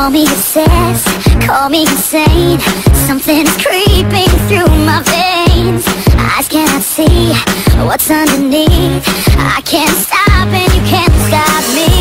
Call me obsessed, call me insane. Something's creeping through my veins. Eyes cannot see what's underneath. I can't stop and you can't stop me.